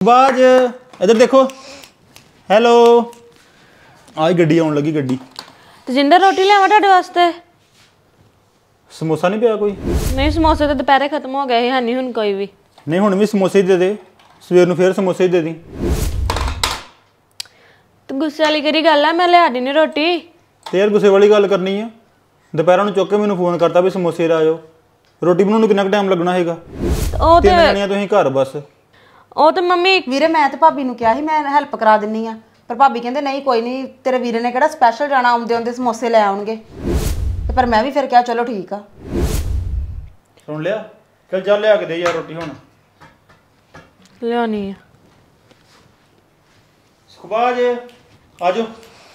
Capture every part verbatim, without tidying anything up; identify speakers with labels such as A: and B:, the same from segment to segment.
A: आवाज इधर देखो। हेलो आज गड्डी आउण लगी गड्डी।
B: तजिंदर रोटी लियावां तुहाडे वास्ते?
A: समोसा नहीं पिया कोई?
B: नहीं समोसे तो दोपहरे खत्म हो गए है नहीं हुण कोई भी।
A: नहीं हुण भी समोसे ही दे दे, सवेर नूं फिर समोसे ही दे दी।
B: तो गुस्से वाली केड़ी गल है, मैं लिया दी नहीं रोटी।
A: ते यार गुस्से वाली गल करनी है? दोपहर नूं चुक के मैनूं फोन करता भी समोसे ला जाओ, रोटी बनाउण नूं किन्ना क टाइम लगना हैगा?
B: ओ ते
A: तीन जणियां तुसीं घर बस।
B: ओ ते मम्मी
C: ਵੀਰੇ ਮੈਂ ਤੇ ਭਾਬੀ ਨੂੰ ਕਿਹਾ ਸੀ ਮੈਂ ਹੈਲਪ ਕਰਾ ਦਿੰਨੀ ਆ, ਪਰ ਭਾਬੀ ਕਹਿੰਦੇ ਨਹੀਂ ਕੋਈ ਨਹੀਂ, ਤੇਰੇ ਵੀਰੇ ਨੇ ਕਿਹੜਾ ਸਪੈਸ਼ਲ ਜਾਣਾ, ਆਉਂਦੇ ਆਉਂਦੇ ਸਮੋਸੇ ਲੈ ਆਉਣਗੇ। ਤੇ ਪਰ ਮੈਂ ਵੀ ਫਿਰ ਕਿਹਾ ਚਲੋ ਠੀਕ ਆ।
A: सुन लिया? चल जा लिया के दे यार रोटी हुण।
B: लियानी है।
A: सुखबाज आ जाओ।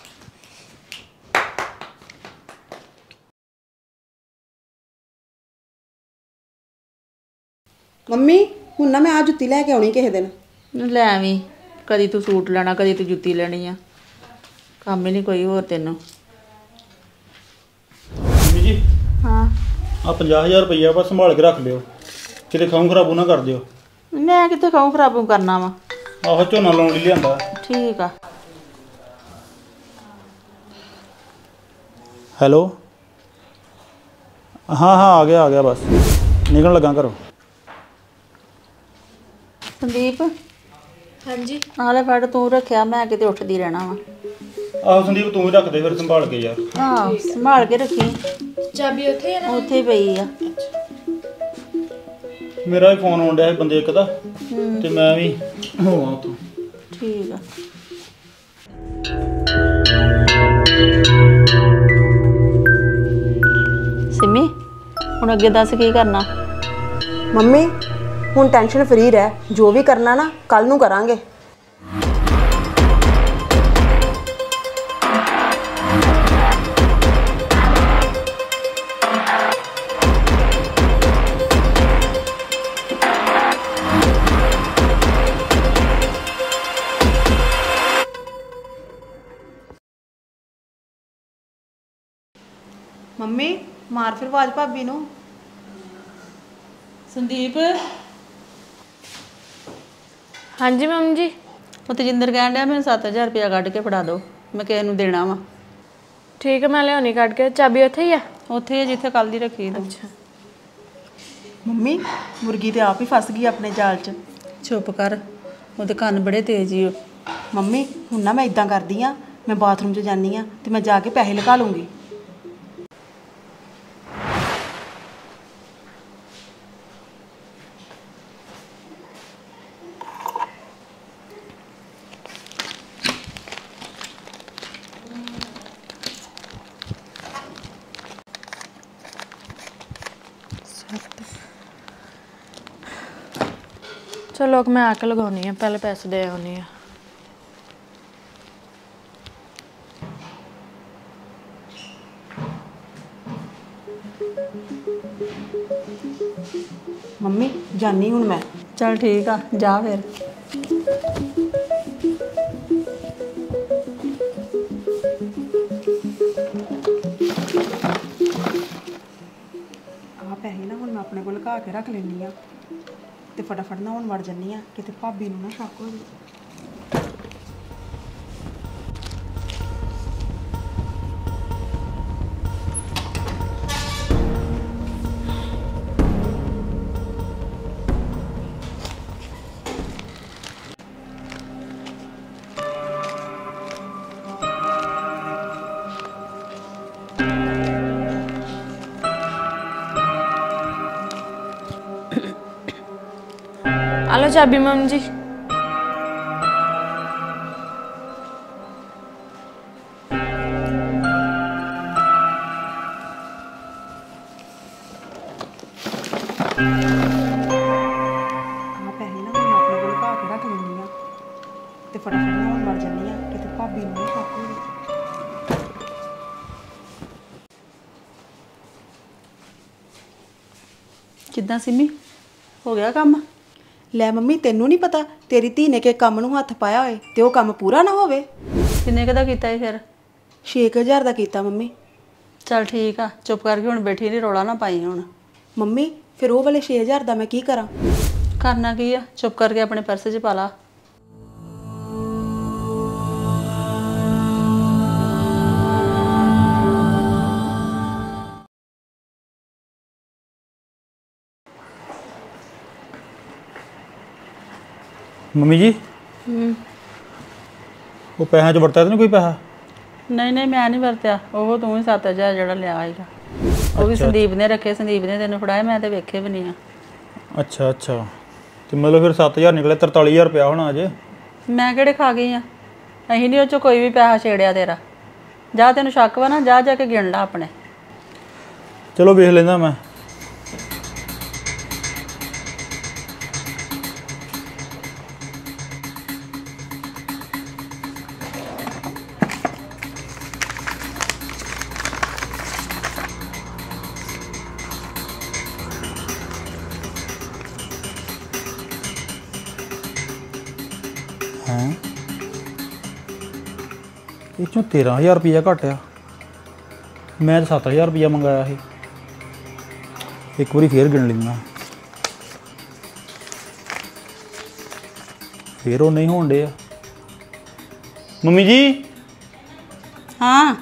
C: ਮੰਮੀ ਹੁਣ ਨਾ ਮੈਂ ਆ ਜੁੱਤੀ ਲੈ ਕੇ ਆਉਣੀ ਕਿਸੇ ਦਿਨ।
D: ਲੈ ਆਵੀਂ, ਕਦੀ ਤੂੰ ਸੂਟ ਲੈਣਾ ਕਦੀ ਤੂੰ ਜੁੱਤੀ ਲੈਣੀ ਆ, ਕੰਮ ਹੀ ਨਹੀਂ ਕੋਈ ਹੋਰ ਤੈਨੂੰ।
A: ਮੰਮੀ ਜੀ
D: ਹਾਂ
A: आ पचास हज़ार रुपया बस संभाल के रख लियो, किते खाऊं खराबू ना कर दियो।
D: ਮੈਂ ਕਿੱਥੇ ਖਾऊं ਖਰਾਬੂ ਕਰਨਾ ਵਾ।
A: आहो झोना लाउण लई लिआंदा।
D: ਠੀਕ ਆ।
A: हेलो हाँ हाँ आ गया आ गया बस निकलण लगा घरों।
D: ਸੰਦੀਪ
B: हाँ जी
D: ਨਾਲੇ ਫੜ ਤੂੰ ਰੱਖਿਆ, ਮੈਂ ਕਿਤੇ ਉੱਠਦੀ ਰਹਿਣਾ ਵਾ।
A: आहो संदीप तू ही रख दे फिर संभाल के यार।
D: ਹਾਂ ਸੰਭਾਲ ਕੇ ਰੱਖੀ,
B: चाबी उथे है ना?
D: ਉੱਥੇ ਹੀ ਪਈ ਆ।
A: मेरा भी फोन आउण डਿਆ ਸੀ ਬੰਦੇ ਇੱਕ ਦਾ, ਤੇ ਮੈਂ ਵੀ ਹੋਵਾਂ ਉੱਥੋਂ।
D: ਠੀਕ ਆ। ਸਿੰਮੀ ਹੁਣ ਅੱਗੇ ਦੱਸ ਕੀ ਕਰਨਾ?
C: ਮੰਮੀ ਹੁਣ ਟੈਨਸ਼ਨ ਫਰੀ ਰਹਿ, ਜੋ ਵੀ ਕਰਨਾ ਨਾ ਕੱਲ ਨੂੰ ਕਰਾਂਗੇ। ਮੰਮੀ ਮਾਰ ਫਿਰ ਆਵਾਜ਼ ਭਾਬੀ ਨੂੰ।
D: ਸੰਦੀਪ
B: हाँ जी मम्मी जी।
D: ਉਹ ਤਜਿੰਦਰ ਕਹਿਣ ਡਿਆ ਮੈਨੂੰ ਸੱਤ ਹਜ਼ਾਰ ਰੁਪਇਆ ਕੱਢ ਕੇ ਫੜਾ ਦਿਓ, ਮੈਂ ਕਿਸੇ ਨੂੰ ਦੇਣਾ ਵਾ।
B: ठीक है मैं लियानी काट के। चाबी उथे ही है?
D: ਉੱਥੇ ਜਿੱਥੇ ਕੱਲ ਦੀ ਰੱਖੀ ਤੂੰ।
B: अच्छा
C: ਮੰਮੀ ਮੁਰਗੀ ਤੇ ਆਪ ਹੀ ਫਸ ਗਈ ਆਪਣੇ ਜਾਲ 'ਚ।
D: ਚੁੱਪ ਕਰ, ਉਹਦੇ ਕੰਨ ਬੜੇ ਤੇਜ਼ ਈ ਓ।
C: ਮੰਮੀ ਹੁਣ ਨਾ ਮੈਂ ਇਦਾਂ ਕਰਦੀ ਆ, ਮੈਂ ਬਾਥਰੂਮ 'ਚ ਜਾਂਦੀ ਆ ਤੇ ਮੈਂ ਜਾ ਕੇ ਪੈਸੇ ਲਗਾ ਲੂੰਗੀ।
B: चलो मैं आके लगानी है, पहले पैसे दे आनी है।
C: ਮੰਮੀ ਜਾਨੀ ਹੁਣ ਮੈਂ।
D: ਚੱਲ ਠੀਕ ਆ, ਜਾ ਫਿਰ।
C: ਆ ਪੈਸੇ ਨਾ ਹੁਣ ਮੈਂ ਆਪਣੇ ਕੋਲ ਲਗਾ ਕੇ ਰੱਖ ਲੈਣੀ ਆ ਤੇ ਫਟਾਫਟ ਨਾ ਹੁਣ ਵੜ ਜੰਨੀ ਆ, ਕਿਤੇ ਭਾਬੀ ਨੂੰ ਨਾ ਸ਼ੱਕ ਹੋ ਜਾਵੇ।
B: आलो चाबी मम्मी जी।
C: ਆ ਪੈਸੇ ਨਾ ਹੁਣ ਮੈਂ ਆਪਣੇ ਕੋਲ ਲਗਾ ਕੇ ਰੱਖ ਲੈਣੀ ਆ ਤੇ ਫਟਾਫਟ ਨਾ ਹੁਣ ਵੜ ਜੰਨੀ ਆ, ਕਿਤੇ ਭਾਬੀ ਨੂੰ ਨਾ ਸ਼ੱਕ ਹੋ ਜਾਵੇ।
D: ਕਿੱਦਾਂ ਸਿੰਮੀ, ਹੋ ਗਿਆ ਕੰਮ?
C: ਲੈ ਮੰਮੀ ਤੈਨੂੰ ਨਹੀਂ ਪਤਾ, ਤੇਰੀ ਧੀ ਨੇ ਕਿ ਕੰਮ ਨੂੰ ਹੱਥ ਪਾਇਆ ਹੋਏ ਤੇ ਉਹ ਕੰਮ ਪੂਰਾ ਨਾ ਹੋਵੇ।
D: ਕਿੰਨੇ ਕੁ ਦਾ ਕੀਤਾ ਏ ਫਿਰ?
C: ਛੇ ਕੁ ਹਜ਼ਾਰ ਦਾ ਕੀਤਾ ਮੰਮੀ।
D: ਚੱਲ ਠੀਕ ਆ, ਚੁੱਪ ਕਰਕੇ ਹੁਣ ਬੈਠੀ ਨਹੀਂ, ਰੌਲਾ ਨਾ ਪਾਈ ਹੁਣ।
C: ਮੰਮੀ ਫਿਰ ਉਹ ਵਾਲੇ ਛੇ ਹਜ਼ਾਰ ਦਾ ਮੈਂ ਕੀ ਕਰਾਂ?
D: ਕਰਨਾ ਕੀ ਆ, ਚੁੱਪ ਕਰਕੇ ਆਪਣੇ ਪਰਸ 'ਚ ਪਾ ਲਾ,
A: ਮੰਮੀ ਜੀ ਉਹ ਪੈਸਿਆਂ 'ਚ ਵਰਤਿਆ ਤਾਂ ਨਹੀਂ ਕੋਈ ਪੈਸਾ?
D: ਨਹੀਂ ਨਹੀਂ ਮੈਂ ਨਹੀਂ ਵਰਤਿਆ, ਉਹ ਤੂੰ ਹੀ ਸੱਤ ਹਜ਼ਾਰ ਜਿਹੜਾ ਲਿਆ ਸੀਗਾ ਉਹ ਵੀ ਸੰਦੀਪ ਨੇ ਰੱਖੇ, ਸੰਦੀਪ ਨੇ ਤੈਨੂੰ ਫੜਾਏ, ਮੈਂ ਤੇ ਵੇਖੇ ਵੀ ਨਹੀਂ ਆ।
A: ਅੱਛਾ ਅੱਛਾ, ਤੇ ਮਤਲਬ ਫਿਰ ਸੱਤ ਹਜ਼ਾਰ ਨਿਕਲੇ, ਤਰਤਾਲੀ ਹਜ਼ਾਰ ਰੁਪਇਆ ਹੋਣਾ ਅਜੇ।
D: ਮੈਂ ਕਿਹੜੇ ਖਾ ਗਈ ਆ? ਅਸੀਂ ਨਹੀਂ ਉਹ 'ਚੋਂ ਕੋਈ ਵੀ ਪੈਸਾ ਛੇੜਿਆ ਤੇਰਾ। ਜਾ ਤੈਨੂੰ ਸ਼ੱਕ ਵਾ ਨਾ, ਜਾ ਜਾ ਕੇ ਗਿਣ ਲਾ ਆਪਣੇ।
A: ਚਲੋ ਵੇਖ ਲੈਂਦਾ ਮੈਂ। ਹੈਂ ਇਹ 'ਚੋਂ ਤੇਰਾਂ ਹਜ਼ਾਰ ਰੁਪਈਆ ਘੱਟ ਆ। ਮੈਂ ਤਾਂ ਸੱਤ ਹਜ਼ਾਰ ਰੁਪਈਆ ਮੰਗਾਇਆ ਸੀ। ਇੱਕ ਵਾਰੀ ਫੇਰ ਗਿਣ ਲੈਂਦਾ, ਫੇਰ ਉਹ ਨਹੀਂ ਹੋਣ ਡੇ ਆ। ਮੰਮੀ ਜੀ।
D: ਹਾਂ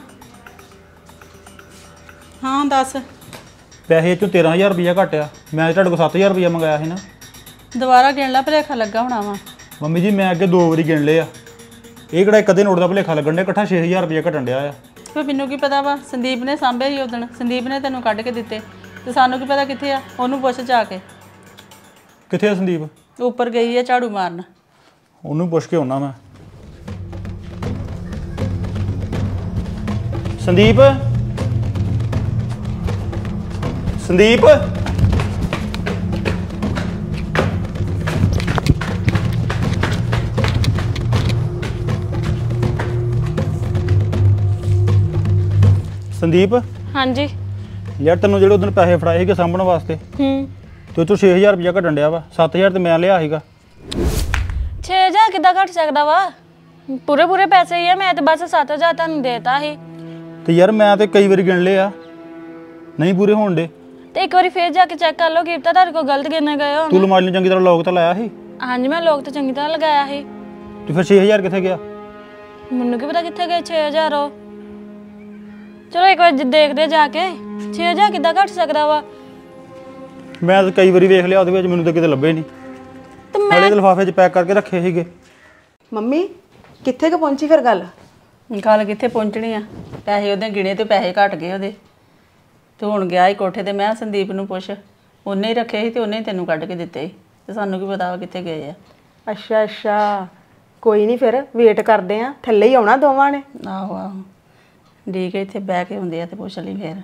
D: ਹਾਂ ਦੱਸ।
A: ਪੈਸੇ 'ਚੋਂ ਤੇਰਾਂ ਹਜ਼ਾਰ ਰੁਪਈਆ ਘੱਟ ਆ। ਮੈਂ ਤੁਹਾਡੇ ਕੋਲ ਸੱਤ ਹਜ਼ਾਰ ਰੁਪਈਆ ਮੰਗਾਇਆ ਸੀ ਨਾ।
D: ਦੁਬਾਰਾ ਗਿਣ ਲਾ, ਭੁਲੇਖਾ ਲੱਗਾ ਹੋਣਾ ਵਾ।
A: ਮੰਮੀ ਜੀ ਮੈਂ ਅੱਗੇ ਦੋ ਵਾਰੀ ਗਿਣ ਲਏ ਆ, ਇਹ ਕਿਹੜਾ ਇੱਕ ਅੱਧੇ ਨੋਟ ਦਾ ਭੁਲੇਖਾ ਲੱਗਣ ਡਿਆ। ਇਕੱਠਾ ਛੇ ਹਜ਼ਾਰ ਰੁਪਈਆ ਘਟਣ ਡਿਆ ਆ।
D: ਫਿਰ ਮੈਨੂੰ ਕੀ ਪਤਾ ਵਾ, ਸੰਦੀਪ ਨੇ ਸਾਂਭੇ ਸੀ ਉਦਣ, ਸੰਦੀਪ ਨੇ ਤੈਨੂੰ ਕੱਢ ਕੇ ਦਿੱਤੇ, ਤੇ ਸਾਨੂੰ ਕੀ ਪਤਾ ਕਿੱਥੇ ਆ। ਉਹਨੂੰ ਪੁੱਛ ਜਾ ਕੇ।
A: ਕਿੱਥੇ ਆ ਸੰਦੀਪ?
D: ਉੱਪਰ ਗਈ ਆ ਝਾੜੂ ਮਾਰਨ।
A: ਉਹਨੂੰ ਪੁੱਛ ਕੇ ਆਉਣਾ ਮੈਂ। ਸੰਦੀਪ ਸੰਦੀਪ ਸੰਦੀਪ।
B: ਹਾਂਜੀ।
A: ਯਾਰ ਤੈਨੂੰ ਜਿਹੜੇ ਉਦੋਂ ਪੈਸੇ ਫੜਾਏ ਸੀਗੇ ਸਾਂਭਣ ਵਾਸਤੇ,
B: ਹੂੰ
A: ਤੇ ਉਹ 'ਚੋਂ ਛੇ ਹਜ਼ਾਰ ਰੁਪਈਆ ਘਟਣ ਡਿਆ ਵਾ। ਸੱਤ ਹਜ਼ਾਰ ਤੇ ਮੈਂ ਲਿਆ ਸੀਗਾ।
B: ਛੇ ਹਜ਼ਾਰ ਕਿੱਦਾਂ ਘਟ ਸਕਦਾ ਵਾ? ਪੂਰੇ ਪੂਰੇ ਪੈਸੇ ਹੀ ਆ। ਮੈਂ ਤੇ ਬਸ ਸੱਤ ਹਜ਼ਾਰ ਤੁਹਾਨੂੰ ਦੇਤਾ ਸੀ।
A: ਤੇ ਯਾਰ ਮੈਂ ਤੇ ਕਈ ਵਾਰੀ ਗਿਣ ਲਏ ਆ, ਨਹੀਂ ਪੂਰੇ ਹੋਣ ਡੇ।
B: ਤੇ ਇੱਕ ਵਾਰੀ ਫੇਰ ਜਾ ਕੇ ਚੈੱਕ ਕਰ ਲਓ ਕਿ ਪਤਾ ਤੁਹਾਡੇ ਕੋਲ ਗਲਤ ਗਿਣੇ ਗਏ ਹੋ।
A: ਤੂੰ ਅਲਮਾਰੀ ਨੂੰ ਚੰਗੀ ਤਰ੍ਹਾਂ ਲੋਕ ਤਾਂ ਲਾਇਆ ਸੀ?
B: ਹਾਂਜੀ ਮੈਂ ਲੋਕ ਤਾਂ ਚੰਗੀ ਤਰ੍ਹਾਂ ਲਗਾਇਆ ਸੀ।
A: ਤੇ ਫਿਰ ਛੇ ਹਜ਼ਾਰ ਕਿੱਥੇ ਗਿਆ?
B: ਮੈਨੂੰ ਕੀ ਪਤਾ ਕਿੱਥੇ ਗਏ ਛੇ ਹਜ਼ਾਰ ਉਹ। ਚਲੋ ਇੱਕ ਵਾਰ ਦੇਖਦੇ ਜਾ ਕੇ, ਛੇ ਹਜ਼ਾਰ ਕਿੱਦਾਂ ਘਟ ਸਕਦਾ ਵਾ?
A: ਮੈਂ ਤਾਂ ਕਈ ਵਾਰੀ ਵੇਖ ਲਿਆ, ਉਹਦੇ ਵਿੱਚ ਮੈਨੂੰ ਤਾਂ ਕਿਤੇ ਲੱਭੇ ਨਹੀਂ।
B: ਤੇ ਮੈਂ
A: ਨਾਲੇ ਲਿਫਾਫੇ 'ਚ ਪੈਕ ਕਰਕੇ ਰੱਖੇ ਸੀਗੇ।
C: ਮੰਮੀ ਕਿੱਥੇ ਕੁ ਪਹੁੰਚੀ ਫਿਰ ਗੱਲ?
D: ਗੱਲ ਕਿੱਥੇ ਪਹੁੰਚਣੀ ਆ, ਪੈਸੇ ਉਹਦੇ ਗਿਣੇ ਤੇ ਪੈਸੇ ਘਟ ਗਏ ਉਹਦੇ। ਤੇ ਹੁਣ ਗਿਆ ਹੀ ਕੋਠੇ ਤੇ। ਮੈਂ ਸੰਦੀਪ ਨੂੰ ਪੁੱਛ, ਉਹਨੇ ਹੀ ਰੱਖੇ ਸੀ ਤੇ ਉਹਨੇ ਹੀ ਤੈਨੂੰ ਕੱਢ ਕੇ ਦਿੱਤੇ ਸੀ, ਤੇ ਸਾਨੂੰ ਕੀ ਪਤਾ ਵਾ ਕਿੱਥੇ ਗਏ ਆ।
C: ਅੱਛਾ ਅੱਛਾ, ਕੋਈ ਨਹੀਂ, ਫਿਰ ਵੇਟ ਕਰਦੇ ਆ, ਥੱਲੇ ਹੀ ਆਉਣਾ ਦੋਵਾਂ ਨੇ।
D: ਆਹੋ ਆਹੋ ਠੀਕ ਹੈ, ਇੱਥੇ ਬਹਿ ਕੇ ਹੁੰਦੇ ਆ ਤੇ ਪੁੱਛ ਲਈ ਫੇਰ।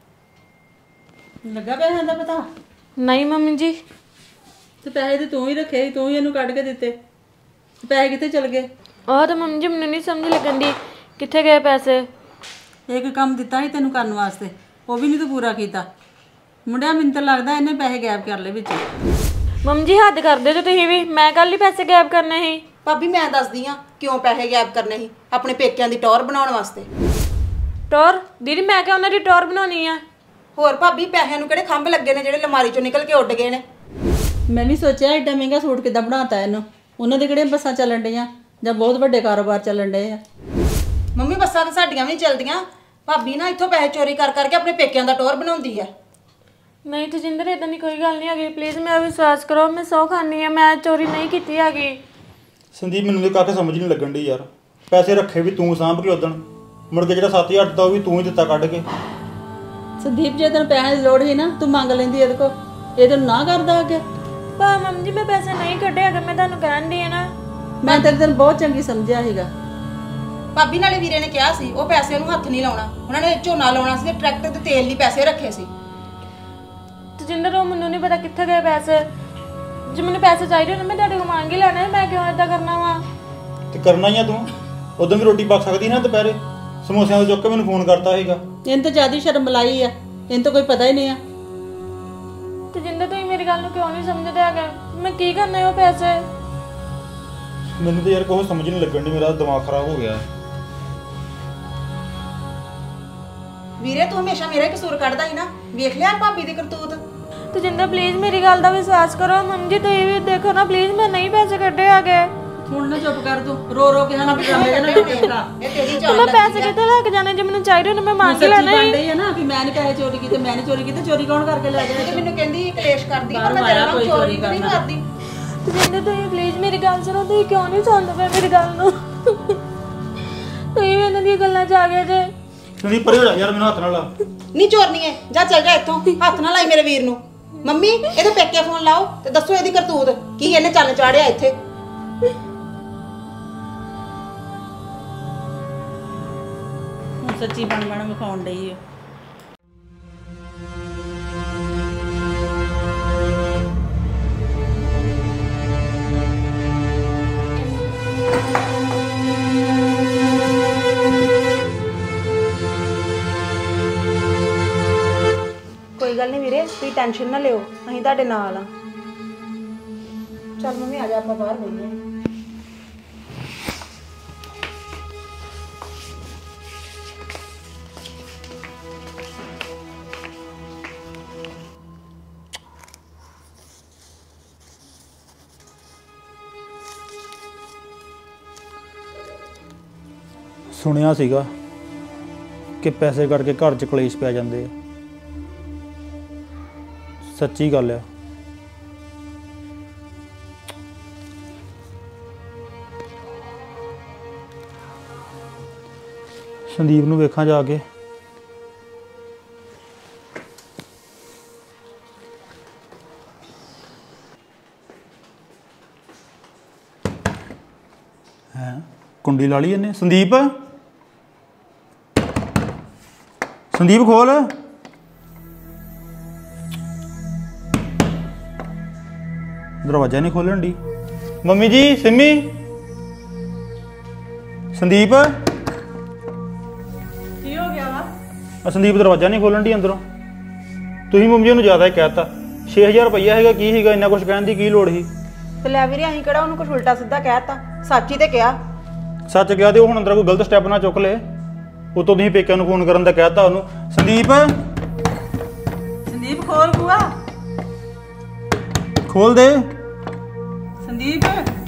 D: ਲੱਗਾ ਪੈਸਿਆਂ ਦਾ ਪਤਾ?
B: ਨਹੀਂ ਮੰਮੀ ਜੀ।
D: ਤੇ ਪੈਸੇ ਤੇ ਤੂੰ ਹੀ ਰੱਖੇ ਸੀ, ਤੂੰ ਹੀ ਇਹਨੂੰ ਕੱਢ ਕੇ ਦਿੱਤੇ, ਤੇ ਪੈਸੇ ਕਿੱਥੇ ਚਲ ਗਏ?
B: ਉਹ ਤਾਂ ਮੰਮੀ ਜੀ ਮੈਨੂੰ ਨਹੀਂ ਸਮਝ ਲੱਗਣ ਦੀ ਕਿੱਥੇ ਗਏ ਪੈਸੇ।
D: ਇੱਕ ਕੰਮ ਦਿੱਤਾ ਸੀ ਤੈਨੂੰ ਕਰਨ ਵਾਸਤੇ, ਉਹ ਵੀ ਨਹੀਂ ਤੂੰ ਪੂਰਾ ਕੀਤਾ। ਮੁੰਡਿਆ ਮੈਨੂੰ ਤਾਂ ਲੱਗਦਾ ਇਹਨੇ ਪੈਸੇ ਗਾਇਬ ਕਰ ਲਏ ਵਿੱਚ।
B: ਮੰਮੀ ਜੀ ਹੱਦ ਕਰਦੇ ਜੋ ਤੁਸੀਂ ਵੀ। ਮੈਂ ਕੱਲ ਹੀ ਪੈਸੇ ਗਾਇਬ ਕਰਨੇ ਸੀ।
C: ਭਾਬੀ ਮੈਂ ਦੱਸਦੀ ਆ ਕਿਉਂ ਪੈਸੇ ਗਾਇਬ ਕਰਨੇ ਸੀ। ਆਪਣੇ ਪੇਕਿਆਂ ਦੀ ਟੌਰ ਬਣਾਉਣ ਵਾਸਤੇ।
B: ਟੌਰ? ਦੀਦੀ ਮੈਂ ਕਿਹਾ ਉਹਨਾਂ ਦੀ ਟੌਰ ਬਣਾਉਣੀ ਆ।
C: ਹੋਰ ਭਾਬੀ ਪੈਸਿਆਂ ਨੂੰ ਕਿਹੜੇ ਖੰਭ ਲੱਗੇ ਨੇ ਜਿਹੜੇ ਅਲਮਾਰੀ ਚੋਂ ਨਿਕਲ ਕੇ ਉੱਡ ਗਏ ਨੇ?
D: ਮੈਂ ਵੀ ਸੋਚਿਆ ਐਡਾ ਮਹਿੰਗਾ ਸੂਟ ਕਿੱਦਾਂ ਬਣਾਤਾ ਇਹਨੂੰ। ਉਹਨਾਂ ਦੇ ਕਿਹੜੇ ਬੱਸਾਂ ਚੱਲਣ ਡਈਆਂ ਜਾਂ ਬਹੁਤ ਵੱਡੇ ਕਾਰੋਬਾਰ ਚੱਲਣ ਡਏ ਆ?
C: ਮੰਮੀ ਬੱਸਾਂ ਤਾਂ ਸਾਡੀਆਂ ਵੀ ਚੱਲਦੀਆਂ। ਭਾਬੀ ਨਾ ਇੱਥੋਂ ਪੈਸੇ ਚੋਰੀ ਕਰ ਕਰਕੇ ਆਪਣੇ ਪੇਕਿਆਂ ਦਾ ਟੌਰ ਬਣਾਉਂਦੀ ਆ।
B: ਨਹੀਂ ਤਜਿੰਦਰ ਇਦਾਂ ਦੀ ਕੋਈ ਗੱਲ ਨਹੀਂ ਹੈਗੀ। ਪਲੀਜ਼ ਮੇਰਾ ਵਿਸ਼ਵਾਸ ਕਰੋ, ਮੈਂ ਸੌ ਖਾਨੀ ਆ, ਮੈਂ ਚੋਰੀ ਨਹੀਂ ਕੀਤੀ ਹੈਗੀ।
A: ਸੰਦੀਪ ਮੈਨੂੰ ਤੇ ਕੱਖ ਸਮਝ ਨਹੀਂ ਲੱਗਣ ਡਈ ਯਾਰ। ਪੈਸੇ ਰੱਖੇ ਵੀ ਤੂੰ ਸਾਂਭ ਕੇ ਉਦਣ, ਮੁੜ ਕੇ ਜਿਹੜਾ ਸੱਤ ਹਜ਼ਾਰ ਦਿੱਤਾ ਉਹ ਵੀ ਤੂੰ ਹੀ ਦਿੱਤਾ ਕੱਢ ਕੇ।
D: ਸੰਦੀਪ ਜੇ ਤੈਨੂੰ ਪੈਸੇ ਦੀ ਲੋੜ ਸੀ ਨਾ, ਤੂੰ ਮੰਗ ਲੈਂਦੀ ਇਹਦੇ ਕੋਲ, ਇਹ ਤੈਨੂੰ ਨਾ ਕਰਦਾ ਅੱਗੇ।
B: ਪਰ ਮੰਮੀ ਜੀ ਮੈਂ ਪੈਸੇ ਨਹੀਂ ਕੱਢੇ ਅਗਰ ਮੈਂ ਤੁਹਾਨੂੰ ਕਹਿਣ ਦੀ ਆ ਨਾ।
D: ਮੈਂ ਤੇਰੇ ਦਿਨ ਬਹੁਤ ਚੰਗੀ ਸਮਝਿਆ ਸੀਗਾ।
C: ਭਾਬੀ ਨਾਲੇ ਵੀਰੇ ਨੇ ਕਿਹਾ ਸੀ ਉਹ ਪੈਸੇ ਉਹਨੂੰ ਹੱਥ ਨਹੀਂ ਲਾਉਣਾ, ਉਹਨਾਂ ਨੇ ਝੋਨਾ ਲਾਉਣਾ ਸੀ ਤੇ ਟਰੈਕਟਰ ਤੇ ਤੇਲ ਲਈ ਪੈਸੇ ਰੱਖੇ ਸੀ।
B: ਤਜਿੰਦਰ ਉਹ ਮੈਨੂੰ ਨਹੀਂ ਪਤਾ ਕਿੱਥੇ ਗਏ ਪੈਸੇ। ਜੇ ਮੈਨੂੰ ਪੈਸੇ ਚਾਹੀਦੇ ਨੇ ਮੈਂ ਤੁਹਾਡੇ ਕੋਲ ਮੰਗ ਹੀ ਲੈਣੇ। ਮੈਂ ਕਿਉਂ ਏਦਾਂ ਕਰਨਾ ਵਾ?
A: ਤੇ ਕਰਨਾ ਹੀ ਆ ਤੂੰ। ਉਦੋਂ ਵੀ ਰੋਟੀ ਪੱਕ ਸਕਦੀ ਨਾ ਦੁਪਹਿਰੇ, ਸਮੋਸਿਆਂ ਦਾ ਚੁੱਕ ਕੇ ਮੈਨੂੰ ਫੋਨ ਕਰਤਾ ਸੀਗਾ।
D: ਇਹਨੂੰ ਤਾਂ ਜ਼ਿਆਦਾ ਸ਼ਰਮ ਲਾਈ ਆ, ਇਹਨੂੰ ਤਾਂ ਕੋਈ ਪਤਾ ਹੀ ਨਹੀਂ ਆ।
B: ਤਜਿੰਦਰ ਤੁਸੀਂ ਮੇਰੀ ਗੱਲ ਨੂੰ ਕਿਉਂ ਨਹੀਂ ਸਮਝਦੇ ਹੈਗੇ? ਮੈਂ ਕੀ ਕਰਨੇ ਉਹ ਪੈਸੇ?
A: ਮੈਨੂੰ ਤਾਂ ਯਾਰ ਕੁਛ ਸਮਝ ਨਹੀਂ ਲੱਗਣ ਦੀ, ਮੇਰਾ ਦਿਮਾਗ ਖਰਾਬ ਹੋ ਗਿਆ।
C: ਵੀਰੇ ਤੂੰ ਹਮੇਸ਼ਾ ਮੇਰਾ ਹੀ ਕਸੂਰ ਕੱਢਦਾ ਸੀ ਨਾ, ਵੇਖ ਲਿਆ ਭਾਬੀ ਦੀ ਕਰਤੂਤ।
B: ਤਜਿੰਦਰ ਪਲੀਜ਼ ਮੇਰੀ ਗੱਲ ਦਾ ਵਿਸ਼ਵਾਸ ਕਰੋ। ਮੰਮੀ ਜੀ ਤੁਸੀਂ ਵੀ ਦੇਖੋ ਨਾ ਪਲੀਜ਼, ਮੈਂ ਨਹੀਂ ਪੈਸੇ ਕੱਢੇ ਹੈਗੇ।
D: ਹੁਣ ਨਾ ਚੁੱਪ ਕਰ ਤੂੰ, ਰੋ ਰੋ ਕੇ ਹਾਂ ਡਰਾਮੇ ਦੇ ਨਾਲ ਦੇਖਾ।
C: ਇਹ ਤੇਰੀ
B: ਤੇ
C: ਜਾਨ
B: ਮੈਂ ਪੈਸੇ ਕਿੱਥੇ ਲੈ ਕੇ ਜਾਣੇ? ਜੇ ਮੈਨੂੰ ਚਾਹੀਦੇ ਨੇ ਮੈਂ ਮੰਗ
D: ਸੱਚੀ
B: ਲੈਣੇ।
D: ਬਣ ਰਹੀ ਹੈ ਨਾ ਵੀ ਮੈਂ ਨਹੀਂ ਪੈਸੇ ਚੋਰੀ ਕੀਤੇ, ਮੈਂ ਨਹੀਂ ਚੋਰੀ ਕੀਤੇ। ਚੋਰੀ ਕੌਣ ਕਰਕੇ ਲੈ ਗਿਆ?
C: ਮੈਨੂੰ ਕਹਿੰਦੀ ਕਲੇਸ਼ ਕਰਦੀ, ਪਰ ਮੈਂ ਤੇਰੇ ਨਾਲ ਚੋਰੀ ਨਹੀਂ ਕਰਦੀ।
B: ਜਿੰਦੇ ਤੁਸੀਂ ਪਲੀਜ਼ ਮੇਰੀ ਗੱਲ ਸੁਣੋ। ਤੁਸੀਂ ਕਿਉਂ ਨਹੀਂ ਸੁਣਦੇ ਪਏ ਮੇਰੀ ਗੱਲ ਨੂੰ? ਤੁਸੀਂ ਵੀ ਇਹਨਾਂ ਦੀਆਂ ਗੱਲਾਂ 'ਚ ਆ ਗਏ ਜੇ।
A: ਸੰਦੀਪ ਪਰੇ ਹੋ ਜਾ ਯਾਰ, ਮੈਨੂੰ ਹੱਥ ਨਾਲ ਲਾ।
C: ਨਹੀਂ ਚੋਰਨੀਏ, ਜਾ ਚੱਲ ਜਾ ਇੱਥੋਂ, ਹੱਥ ਨਾ ਲਾਈ ਮੇਰੇ ਵੀਰ ਨੂੰ। ਮੰਮੀ ਇਹਦੇ ਪੇਕੇ ਫੋਨ ਲਾਓ ਤੇ ਦੱਸੋ ਇਹਦੀ ਕਰਤੂਤ ਕੀ, ਇਹਨੇ ਚੰਨ ਚਾੜਿਆ ਇੱਥੇ।
D: ਹੁਣ ਸੱਚੀ ਬਣ ਬਣ ਵਿਖਾਉਣ ਡਈ ਆ।
C: ਕੋਈ ਗੱਲ ਨਹੀਂ ਵੀਰੇ, ਤੁਸੀਂ ਟੈਨਸ਼ਨ ਨਾ ਲਿਓ, ਅਸੀਂ ਤੁਹਾਡੇ ਨਾਲ ਆ। ਚੱਲ ਮੰਮੀ ਆ ਜਾ, ਆਪਾਂ ਬਾਹਰ ਬੈਠੇ ਹਾਂ।
A: ਸੁਣਿਆ ਸੀਗਾ ਕਿ ਪੈਸੇ ਕਰਕੇ ਘਰ 'ਚ ਕਲੇਸ਼ ਪੈ ਜਾਂਦੇ ਆ। ਸੱਚੀ ਗੱਲ ਆ। ਸੰਦੀਪ ਨੂੰ ਵੇਖਾਂ ਜਾ ਕੇ। ਹੈ ਕੁੰਡੀ ਲਾ ਲਈ ਇਹਨੇ। ਸੰਦੀਪ, ਸੰਦੀਪ ਖੋਲ। ਦਰਵਾਜ਼ਾ ਨਹੀਂ ਖੋਲਣ ਦੀ। ਮੰਮੀ ਜੀ, ਸਿੰਮੀ, ਸੰਦੀਪ।
D: ਕੀ ਹੋ ਗਿਆ ਵਾ?
A: ਆ ਸੰਦੀਪ ਦਰਵਾਜ਼ਾ ਨਹੀਂ ਖੋਲਣ ਦੀ ਅੰਦਰੋਂ। ਤੁਸੀਂ ਮੰਮੀ ਜੀ ਨੂੰ ਜ਼ਿਆਦਾ ਹੀ ਕਹਿਤਾ। ਛੇ ਹਜ਼ਾਰ ਰੁਪਈਆ ਹੈਗਾ, ਕੀ ਸੀਗਾ ਇੰਨਾ ਕੁਝ ਕਹਿਣ ਦੀ ਕੀ ਲੋੜ ਸੀ?
C: ਤੇ ਲੈ ਵੀਰੇ, ਅਸੀਂ ਕਿਹੜਾ ਉਹਨੂੰ ਕੁਝ ਉਲਟਾ ਸਿੱਧਾ ਕਹਿਤਾ, ਸੱਚ ਹੀ ਤੇ ਕਿਹਾ।
A: ਸੱਚ ਕਿਹਾ ਤੇ ਉਹ ਹੁਣ ਅੰਦਰ ਕੋਈ ਗਲਤ ਸਟੈਪ ਨਾ ਚੁੱਕ ਲੇ। ਉਤੋਂ ਤੁਸੀਂ ਪੇਕਿਆਂ ਨੂੰ ਫੋਨ ਕਰਨ ਦਾ ਕਹਿਤਾ ਉਹਨੂੰ। ਸੰਦੀਪ,
D: ਸੰਦੀਪ ਖੋਲ ਬੂਆ।
A: ਖੋਲ ਦੇ।
D: ਸੰਦੀਪ